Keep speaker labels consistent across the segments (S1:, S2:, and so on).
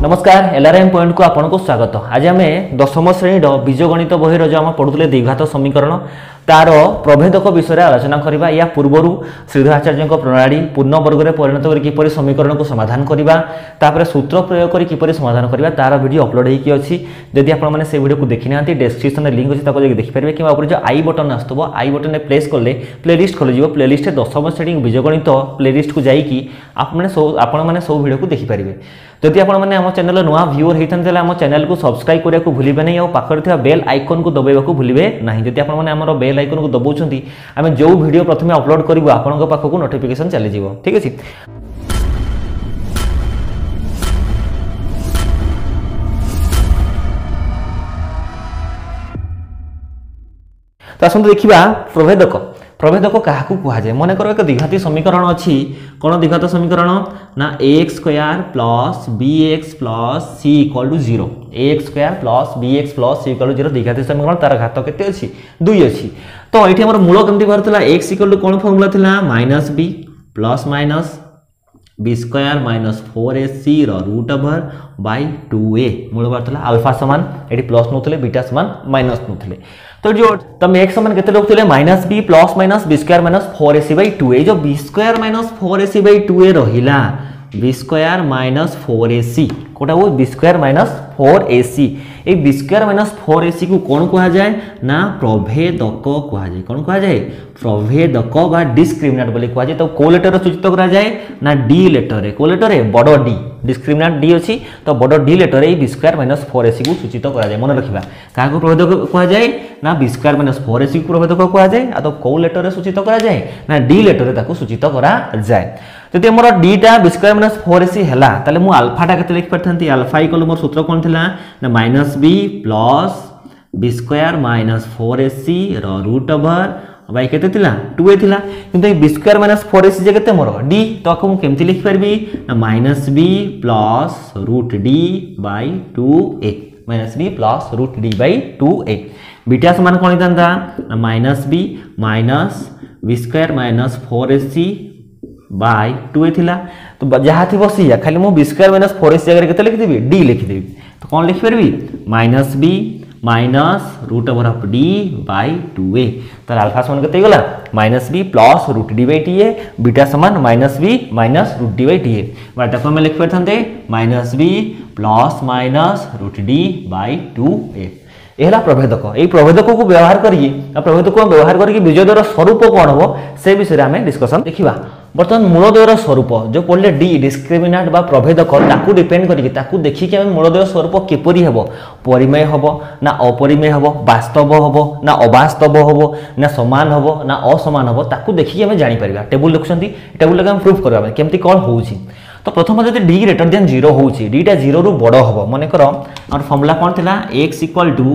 S1: नमस्कार एलआरएम पॉइंट को आपन को स्वागत। आज आम दशम श्रेणी बीजगणित बही जो आम पढ़ुले द्विघात समीकरण तार प्रभेदक विषय आलोचना करबा। या पूर्वर श्रीधराचार्य प्रणाली पूर्ण वर्ग में परिणत कर किपरि समीकरण को समाधान करबा, तापर सूत्र प्रयोग कर किपरि समाधान करबा तार वीडियो अपलोड होइकी अछि। जदि आपण माने से वीडियो को देखि नांती डिस्क्रिप्शन में लिंक अछि, ताको जे देखि परिबे कि ऊपर जो आई बटन आस्तबो आई बटन ने प्रेस करले प्लेलिस्ट खोल जिवो। प्लेलिस्ट दशम श्रेणी बीजगणित प्लेलिस्ट को जाईकी आपण माने सब वीडियो को देखि परिबे। जदि आपण माने हम चैनल नुआ व्यूअर होइतन तले हम चैनल को सब्सक्राइब करिया को भूलिबे नै और पाखर थिया बेल आइकन को दबाइबा को भूलिबे नाही। जदि आपण माने हमर बेल आइकन को दबाउछंती आमे जो वीडियो प्रथमे अपलोड करिवो आपनक पाखको नोटिफिकेशन चली जिवो। ठीक अछि। तो आसंतु देखिबा प्रभेदक। प्रभेदक काहाकू कुहा जाय? मन करो एक द्विघाती समीकरण अछि। कोन द्विघात समीकरण ना ax square plus bx plus c equal to 0। ax square plus bx plus c equal to 0 द्विघाती समीकरण। तार घात केते अछि? 2 अछि। तो एठी हमर मूल केमति बारतला x इक्वल टू कोन फार्मूला थिला -b plus minus b square minus 4ac रो रूट ओवर बाय 2a। मूल बारतला अल्फा समान एठी प्लस नोथले बीटा समान माइनस नोथले। तो जो तम x समान केते लोग थिले -b plus minus b square minus 4ac by 2a। जो b square minus 4ac by 2a रहिला b स्क्वायर माइनस 4ac कोटा वो b स्क्वायर माइनस 4ac। ए b स्क्वायर माइनस 4ac को कोन कहा जाय ना प्रभेदक कहा जाय। कोन कहा जाय? प्रभेदक बा डिस्क्रिमिनेंट बोली कहा जाय। तो को लेटर सूचित करा जाय ना d लेटर रे। को लेटर रे बडो d डिस्क्रिमिनेंट d अछि। तो बडो d लेटर रे b स्क्वायर माइनस 4ac को सूचित करा जाय। मन रखिबा का को प्रभेदक कहा जाय ना b स्क्वायर माइनस 4ac को प्रभेदक कहा जाय। आ तो को लेटर रे सूचित करा जाय ना d लेटर रे ताको सूचित करा जाय। जदि हमर d टा b स्क्वायर माइनस 4ac हैला ताले मु अल्फा टा केते लिख परथंती? अल्फा इक्वल मोर सूत्र कोन थिला ना -b plus b square minus 4ac रो रूट ओवर बाय केते थिला 2a थिला। किंतु b स्क्वायर माइनस 4ac जे केते मोर d तो को केमति लिख परबी ना -b plus root d by 2a। -b plus root d by 2a। Beta समान कोन हितंता ना -b minus b square minus 4ac by 2a थिला। तो जहा थी बसिया खाली मो b स्क्वायर माइनस 4ac जगह केते लिख देबी d लिख देबी। तो कोन लिख परबी -b minus root over of d by 2a। तो अल्फा समान केते गला -b plus root d by 2a। Beta समान -b minus root d by 2a। बाटा को हम लिख परथंते -b plus minus root d by 2a। एहला प्रभेदक। ए प्रभेदक को व्यवहार करिए प्रभेदक को व्यवहार करके बीजद्वयर स्वरूप कोन हो से विषय में डिस्कशन देखिबा। बर्तमान मूलद्वयर स्वरूप जो पढ़ले डी डिस्क्रिमिनेंट बा प्रभेदक ताकू डिपेंड करिके ताकू देखि के हम मूलद्वयर स्वरूप किपरि हेबो, परिमेय हेबो ना अपरिमेय हेबो, वास्तव हेबो ना अवास्तव हेबो ना समान हेबो ना असमान हेबो ताकू देखि के हम जानि परिबा। टेबल देखछंती टेबल लगे हम प्रूफ करबा केमति कोन होउची। तो प्रथम जदि d ग्रेटर देन 0 होउची d टा 0 रु बड़ हबो। माने करो और फार्मूला कोन थिला x equal to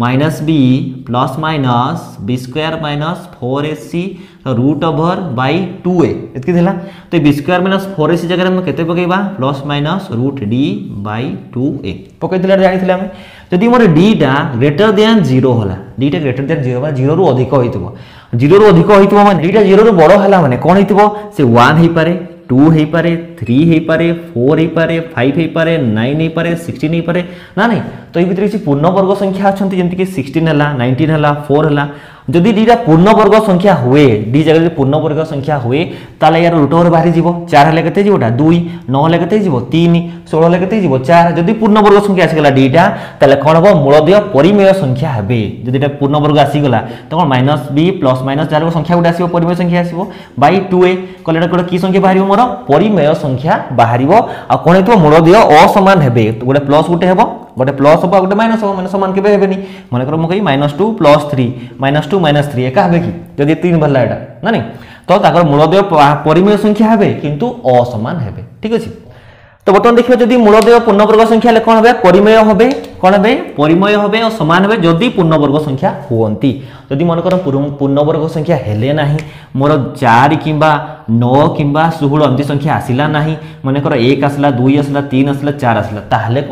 S1: -b plus minus b square minus 4ac root over by 2a एतकी थिला। तो b स्क्वायर माइनस 4ac जगह हम केते पकेबा plus minus root d by 2a पकेतिला जानिथिला हम। जदि मोर d टा ग्रेटर देन 0 होला d टा ग्रेटर देन 0 माने 0 रु अधिक होइतबो 0 रु अधिक होइतबो माने d टा 0 रु बड़ हला माने कोन होइतबो से 1 हेइ पारे 2 हेइ पारे 3 हेइ पारे 4 हेइ पारे 5 हेइ पारे 9 हेइ पारे 16 हेइ पारे ना नहीं। तो ये भीतर पूर्ण वर्ग संख्या अछंती जेंति कि 16 हला 19 हला 4 हला। जदि डी टा पूर्ण वर्ग संख्या हुए डी जगह पूर्ण वर्ग संख्या हुए ताले यार रूट ओवर बाहरी जीवो 4 हले केते जीवोटा 2 9 हले केते जीवो 3 16 हले केते जीवो 4। जदि पूर्ण वर्ग संख्या आसी गला डी टा ताले कोन हो मूलद्वय परिमेय संख्या हेबे। जदि टा पूर्ण वर्ग आसी गला तो कोन -b प्लस माइनस जार संख्या गुडा आसीबो परिमेय संख्या आसीबो बाय 2a कलेटा कोड की संख्या बाहरिबो मोर परिमेय संख्या बाहरिबो। आ कोन हेतु मूलद्वय असमान हेबे तो गोटे प्लस गोटे हेबो गोटे प्लस हो गोटे माइनस हो माने समान केबे हेबेनी। माने करो म कहि -2 + 3 -2 -3 एका हेबे कि जदि 3 भला एटा ना नहीं। तो ताकर मूलद्वय परिमेय संख्या हेबे किंतु असमान हेबे। ठीक अछि। तो बर्तमान देखिबा जदि मूलद्वय पूर्ण वर्ग संख्या ले कोन हेबे परिमेय हेबे कोन हेबे परिमेय हेबे और समान हेबे जदि पूर्ण वर्ग संख्या होंती। जदि मन कर पूर्ण वर्ग संख्या हेले नाही मोर 4 किंबा 9 किंबा 16 एमती संख्या आसिला नाही माने कर 1 आसला 2 आसला 3 आसला 4 आसला ताहले कोन होबो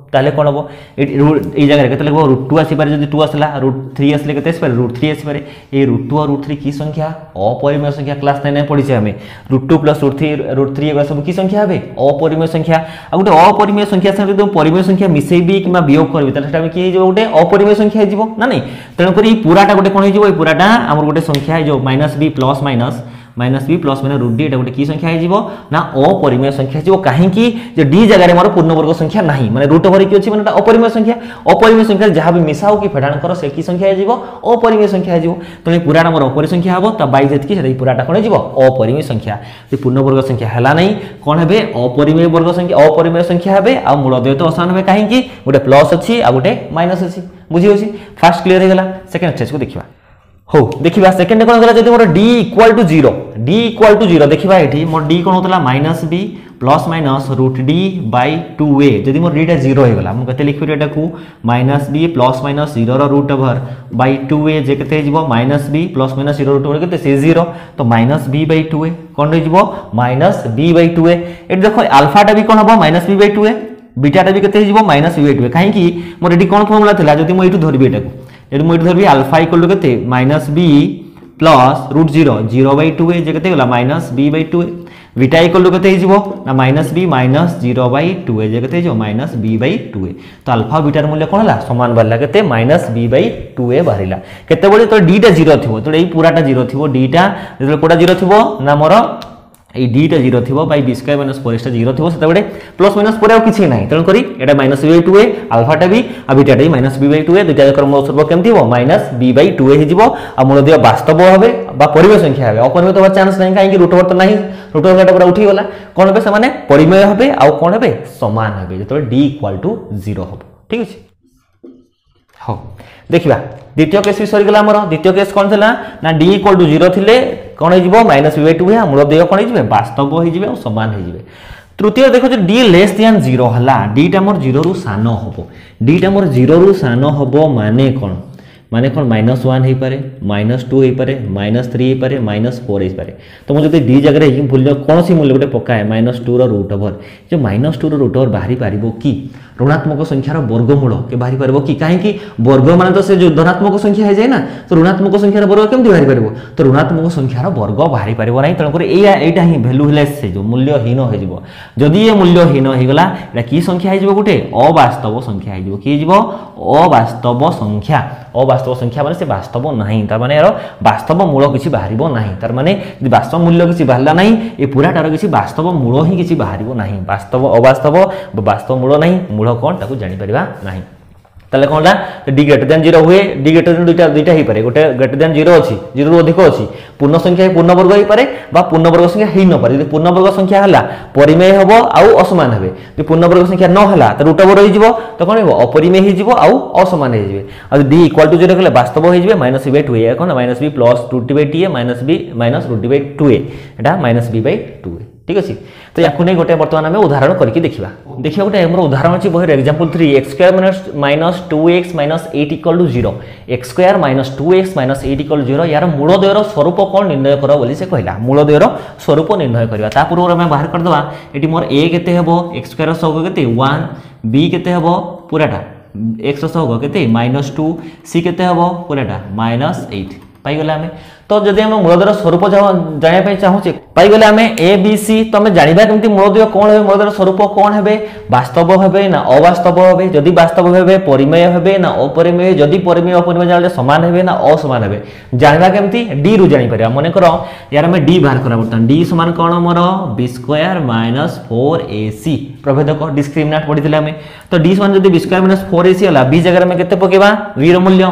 S1: ताले कोन हबो ए जगह केते लिखबो √2 आसी पारे जदी 2 आसला √3 आसले केते आसी पारे √3 आसी पारे ए √2 और √3 की संख्या अपरिमेय संख्या क्लास 9 में पढी छै हमें √2 + √3 एगो सब की संख्या हबे अपरिमेय संख्या आ गुटे अपरिमेय संख्या से जदी परिमेय संख्या मिसेबी किबा वियोग करबी ताले सेटा की हे जो गुटे अपरिमेय संख्या हे जिवो ना नहीं तण करी पूराटा गुटे कोन हे जिवो ए पूराटा हमर गुटे संख्या जो -b प्लस माइनस √d एटा गुटे की संख्या हे जिवो ना अपरिमेय संख्या जिवो काहे की जे d जगह रे मोर पूर्ण वर्ग संख्या नाही माने रूट ओवर की अछि माने अपरिमेय संख्या जहां भी मिसाओ की फेडाण करो से की संख्या हे जिवो अपरिमेय संख्या हे जिवो तो ए पूराटा मोर अपरिमेय संख्या हबो त 22 जेत की सेटा पूराटा कोन हे जिवो अपरिमेय संख्या जे पूर्ण वर्ग संख्या हला नाही कोन हेबे अपरिमेय संख्या हेबे आ मूलद्वय तो आसान हेबे काहे की गुटे प्लस अछि आ गुटे माइनस अछि बुझी होछि फर्स्ट क्लियर हे गेला सेकंड स्टेज को देखिबा हो देखिबा सेकंड कोन गला जदी मोर d = 0 देखिबा एठी मोर d कोन होतला -b प्लस माइनस √d/2a जदी मोर d टा 0 हे गला हम कते लिखबे एटा को -b प्लस माइनस 0 रो रूट ओवर /2a जे कते जिवो -b plus minus 0 root over कते से 0 तो -b/2a कोन रे जिवो -b/2a एट देखो अल्फा टा भी कोन हबो -b/2a बीटा टा भी कते जिवो -b/2a काहे की मोर एठी कोन फॉर्मूला थिला जदी मो एठू धरबी एटा को यदि मो धरबी अल्फा इक्वल टू केते -b प्लस √0 जे केते गला -b/2a बीटा इक्वल टू केते हिजबो ना -b - 0/2a जे केते हिजो -b/2a तो अल्फा बीटा र मूल्य कोन हला समान बारला केते -b/2a बारिला केते बळे तो d टा 0 थिबो तो एई पूराटा 0 थिबो d टा जेते कोडा 0 थिबो ना मोर ए d टा 0 थिबो बाय b² - 4a 0 थिबो सेते बळे प्लस माइनस पर किछि नाही तण करी एटा -b/2a अल्फा टा भी आ बीटा टा -b/2a दुटा जकर मूल स्वरूप केम थिबो -b/2a हिजबो आ मूल दियो वास्तव हबे बा परिमेय संख्या हबे अपरिमेय तो चांस नाही काहे कि रूट ओवर तो नाही रूट ओवर टा पूरा उठी गला कोन हबे से माने परिमेय हबे आ कोन हबे समान हबे जतो d = 0 हबो ठीक अछि हो देखिबा द्वितीय केस भी सरी गला हमर द्वितीय केस कोन थला ना d = 0 थिले कोन हे जिवो -b/2a मूल देय कोन हे जिवे वास्तव हे जिवे और समान हे जिवे तृतीय देखो जे d < 0 हला d टा मोर 0 रु सानो हबो d टा मोर 0 रु सानो हबो माने कोन -1 हे पारे -2 हे पारे -3 हे पारे -4 हे पारे तो मो जते d जगह रे मूल्य कोन सी मूल्य गोटे पकाए -2 रो रूट ओवर जे -2 रो रूट ओवर बाहरी पारिबो की ऋणात्मक संख्यार वर्गमूल के बाहरी पारिबो की काहे की वर्ग माने तो से जो धनात्मक संख्या हे जाय ना तो ऋणात्मक संख्यार वर्ग केमति बाहरी पारिबो तो ऋणात्मक संख्यार वर्ग बाहरी पारिबो नै तण करे एटा ही वैल्यू लेस से जो मूल्यहीन हे जिवो जदी ये मूल्यहीन हे गला एटा की संख्या हे जिवो गुटे अवास्तव संख्या हे जिवो की जिवो अवास्तव संख्या माने से वास्तव नाही तार माने यार वास्तव मूल किछि बाहरिबो नाही तार माने यदि वास्तव मूल्य किछि बाहरला नाही ए पूराटार किछि वास्तव मूल ही किछि बाहरिबो नाही वास्तव अवास्तव वास्तव मूल नाही मूल कोन ताकू जानि परिबा नाही ताले कोनला d > 0 हुए d > दुईटा ही पारे गोटे > 0 अछि 0 रु अधिक अछि पूर्ण संख्या पूर्ण वर्ग ही पारे बा पूर्ण वर्ग संख्या ही न पारे यदि पूर्ण वर्ग संख्या हला परिमेय हबो आउ असमान हेबे यदि पूर्ण वर्ग संख्या न हला त रूट ओवर हो जिवो त कोन हेबो अपरिमेय ही जिवो आउ असमान हे जिवे आ d = 0 कले वास्तव हे जिवे -b/2a कोन -b + √d/2a -b - √d/2a एटा -b/2a ठीक अछि तो याकु नै गोटे वर्तमान हमें उदाहरण करके देखिबा देखिया गोटे हमर उदाहरण अछि बहिर example 3 x² - 2x - 8 = 0 x² - 2x - 8 = 0 यार मूलद्वयर स्वरूप कोन निर्णय करो बोली से कहला मूलद्वयर स्वरूप निर्णय करबा ता पूर्व हमें बाहर कर दवा एटी मोर a केते हेबो x² सग केते 1 b केते हेबो पूराटा x सग केते -2 c केते हेबो पूराटा -8 पाई गला हमें तो जदि हम मूलद्वयर स्वरूप जानिया पय चाहूचे पाई गले हमें a b c तो हमें जानिबा केमति मूलद्वय कोन हेबे मूलद्वयर स्वरूप कोन हेबे वास्तव हेबे ना अवास्तव हेबे जदि वास्तव हेबे परिमेय हेबे ना अपरिमेय जदि परिमेय अपरिमेय जाले समान हेबे ना असमान हेबे जानिबा केमति d रु जानि परिया माने करो यार हमें d बाहर करा बर्तन d समान कोन मोर b² - 4ac प्रभेदक डिस्क्रिमिनेंट पढिथिले हमें तो d समान जदि b² - 4ac हला b जगह में केते पकेबा v रो मूल्य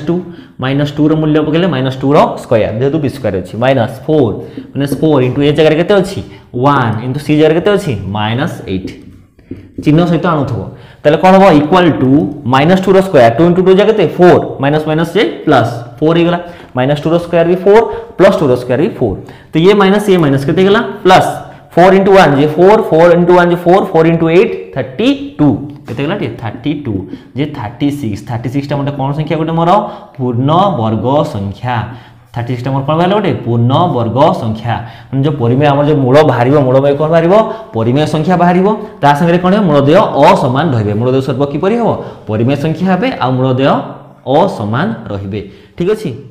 S1: -2 रो मूल्य पकेले -2 रो स्क्वायर जेतु b² अछि -4 4 into a जगह केते अछि 1 into c जगह केते अछि -8 चिन्ह सहित आणुथबो तले कोन हो इक्वल टू -2 रो स्क्वायर 2 into 2 जगह केते 4 माइनस से प्लस 4 हे गला -2 रो स्क्वायर भी 4 प्लस 2 रो स्क्वायर भी 4 तो ये माइनस केते गला प्लस 4 into 1 जे 4 into 1 जे 4 into 8 32 केते गला 32 जे 36 टा मते कोन संख्या गोटे मोर पूर्ण वर्ग संख्या 36 मोर कौन बाहर गोटे पूर्ण वर्ग संख्या जो परिमेय आम जो मूल बाहर मूलमय कौन बाहर परिमेय संख्या बाहर ता संगे कौन मूलदेय असमान रे मूलदेय सर्व किपर हम परिमेय संख्या हे आ मूलदेय असमान रे ठीक अच्छे।